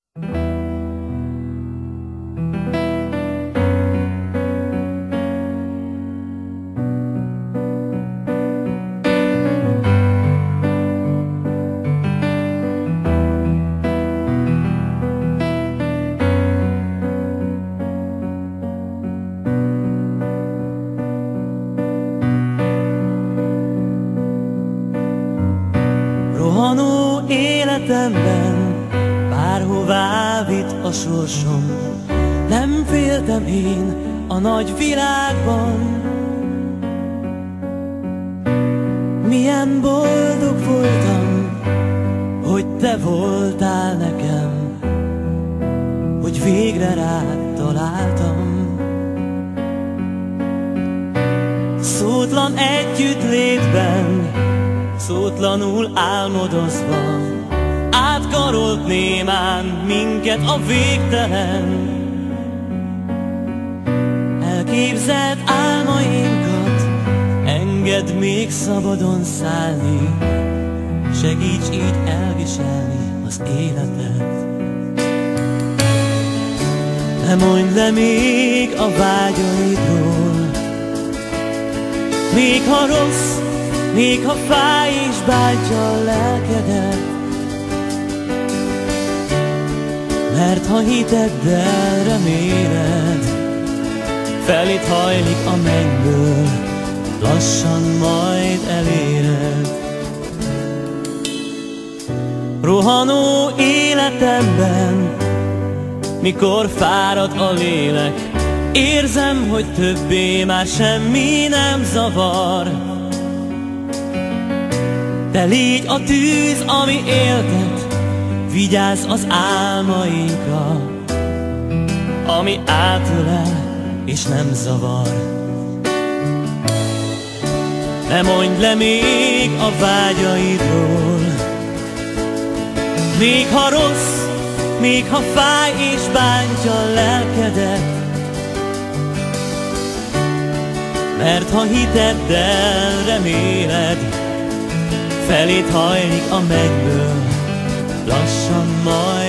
Rohanó életemben bárhová vitt a sorsom, nem féltem én a nagy világban. Milyen boldog voltam, hogy te voltál nekem, hogy végre rád találtam. Szótlan együttlétben, szótlanul álmodozva, átkarolt némán minket a végtelen. Elképzelt álmainkat engedd még szabadon szállni, segíts így elviselni az életet. Ne mondj le még a vágyaidról, még ha rossz, még ha fáj és bántja a lelkedet, mert ha hiteddel reméled, felét hajlik a mennyből, lassan majd eléred. Rohanó életemben, mikor fárad a lélek, érzem, hogy többé már semmi nem zavar. Te légy a tűz, ami éltet, vigyázz az álmainkra, ami átölel és nem zavar. Ne mondj le még a vágyaidról, még ha rossz, még ha fáj és bántja a lelkedet, mert ha hiteddel reméled, felét hajlik a mennyből, lassan majd